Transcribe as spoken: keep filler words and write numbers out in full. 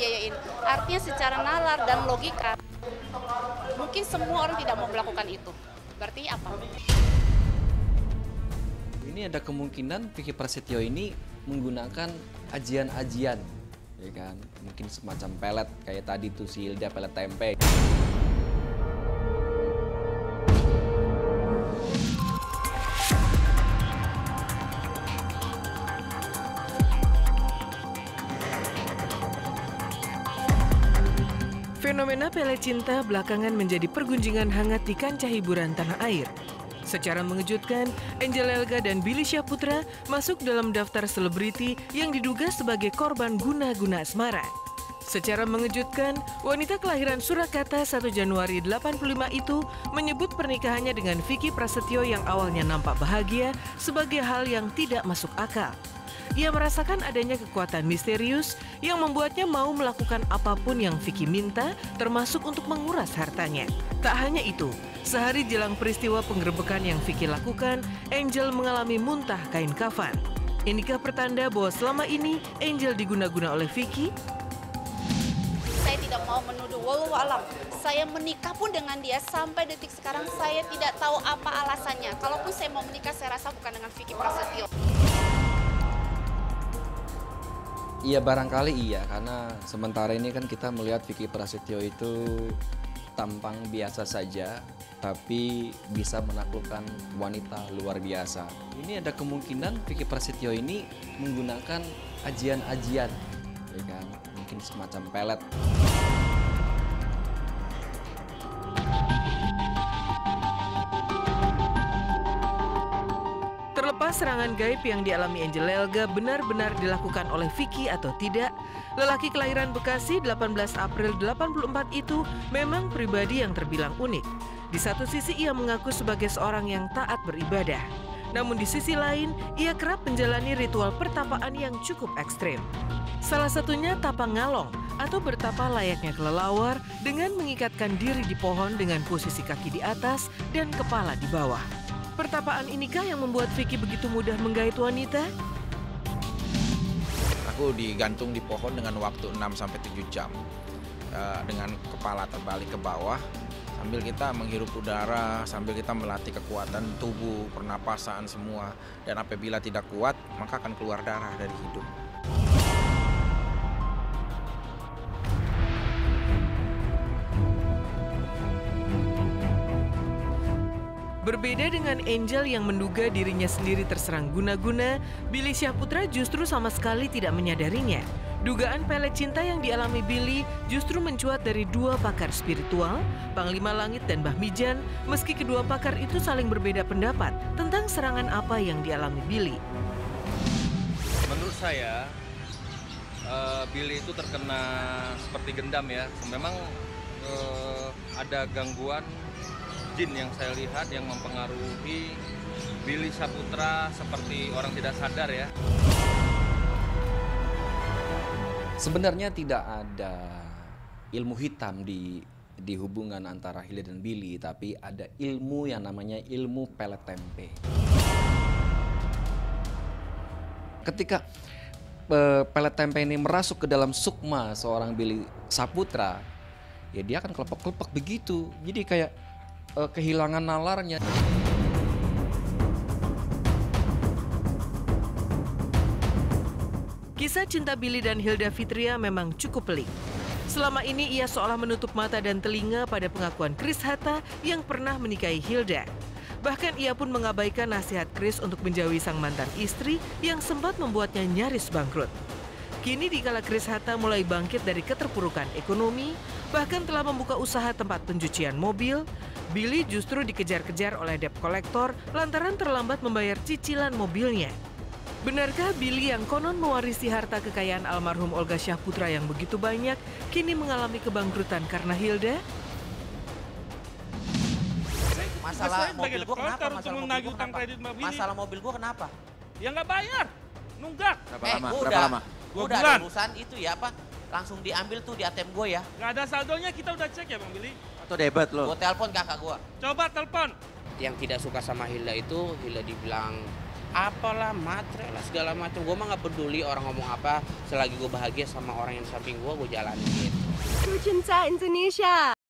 ngebiayain. Artinya secara nalar dan logika, mungkin semua orang tidak mau melakukan itu. Berarti apa? Ini ada kemungkinan Vicky Prasetyo ini menggunakan ajian-ajian, ya kan? Mungkin semacam pelet kayak tadi tuh si Hilda, pelet tempe. Fenomena pelet cinta belakangan menjadi pergunjingan hangat di kancah hiburan tanah air. Secara mengejutkan, Angel Elga dan Billy Syahputra masuk dalam daftar selebriti yang diduga sebagai korban guna-guna asmara. Secara mengejutkan, wanita kelahiran Surakarta satu Januari delapan puluh lima itu menyebut pernikahannya dengan Vicky Prasetyo yang awalnya nampak bahagia sebagai hal yang tidak masuk akal. Ia merasakan adanya kekuatan misterius yang membuatnya mau melakukan apapun yang Vicky minta, termasuk untuk menguras hartanya. Tak hanya itu, sehari jelang peristiwa penggerebekan yang Vicky lakukan, Angel mengalami muntah kain kafan. Inikah pertanda bahwa selama ini Angel diguna-guna oleh Vicky? Saya tidak mau menuduh, wallahu alam. Saya menikah pun dengan dia sampai detik sekarang saya tidak tahu apa alasannya. Kalaupun saya mau menikah, saya rasa bukan dengan Vicky Prasetyo. Iya barangkali iya, karena sementara ini kan kita melihat Vicky Prasetyo itu tampang biasa saja, tapi bisa menaklukkan wanita luar biasa. Ini ada kemungkinan Vicky Prasetyo ini menggunakan ajian-ajian, ya kan? Mungkin semacam pelet. Terlepas serangan gaib yang dialami Angel Elga benar-benar dilakukan oleh Vicky atau tidak, lelaki kelahiran Bekasi delapan belas April delapan puluh empat itu memang pribadi yang terbilang unik. Di satu sisi ia mengaku sebagai seorang yang taat beribadah. Namun di sisi lain, ia kerap menjalani ritual pertapaan yang cukup ekstrim. Salah satunya tapa ngalong atau bertapa layaknya kelelawar dengan mengikatkan diri di pohon dengan posisi kaki di atas dan kepala di bawah. Pertapaan inikah yang membuat Vicky begitu mudah menggait wanita? Aku digantung di pohon dengan waktu enam sampai tujuh jam. Dengan kepala terbalik ke bawah, sambil kita menghirup udara, sambil kita melatih kekuatan tubuh, pernapasan semua. Dan apabila tidak kuat, maka akan keluar darah dari hidung. Berbeda dengan Angel yang menduga dirinya sendiri terserang guna-guna, Billy Syahputra justru sama sekali tidak menyadarinya. Dugaan pelet cinta yang dialami Billy justru mencuat dari dua pakar spiritual, Panglima Langit dan Mbah Mijan, meski kedua pakar itu saling berbeda pendapat tentang serangan apa yang dialami Billy. Menurut saya, uh, Billy itu terkena seperti gendam ya. Memang uh, ada gangguan jin yang saya lihat yang mempengaruhi Billy Syahputra seperti orang tidak sadar ya. Sebenarnya tidak ada ilmu hitam di di hubungan antara Hilda dan Billy, tapi ada ilmu yang namanya ilmu pelet tempe. Ketika uh, pelet tempe ini merasuk ke dalam sukma seorang Billy Syahputra, ya dia akan kelepek-kelepek begitu. Jadi kayak uh, kehilangan nalarnya. Kisah cinta Billy dan Hilda Fitria memang cukup pelik. Selama ini ia seolah menutup mata dan telinga pada pengakuan Chris Hatta yang pernah menikahi Hilda. Bahkan ia pun mengabaikan nasihat Chris untuk menjauhi sang mantan istri yang sempat membuatnya nyaris bangkrut. Kini dikala Chris Hatta mulai bangkit dari keterpurukan ekonomi, bahkan telah membuka usaha tempat pencucian mobil, Billy justru dikejar-kejar oleh debt collector lantaran terlambat membayar cicilan mobilnya. Benarkah Billy yang konon mewarisi harta kekayaan almarhum Olga Syahputra yang begitu banyak, kini mengalami kebangkrutan karena Hilda? Masalah mobil gua kenapa? Masalah mobil gua kenapa? Masalah mobil gua kenapa? Ya nggak bayar, nunggak. Berapa eh, lama? Gua Berapa udah, lama? Gua udah ada urusan itu ya apa? Langsung diambil tuh di A T M gue ya. Nggak ada saldonya, kita udah cek ya Bang Billy. Atau debat lo? Gua telepon kakak gua. Coba telepon. Yang tidak suka sama Hilda itu, Hilda dibilang apalah, matre lah, segala macam. Gue mah nggak peduli orang ngomong apa, selagi gue bahagia sama orang yang di samping gue, gue jalanin gitu. Ku Cinta Indonesia.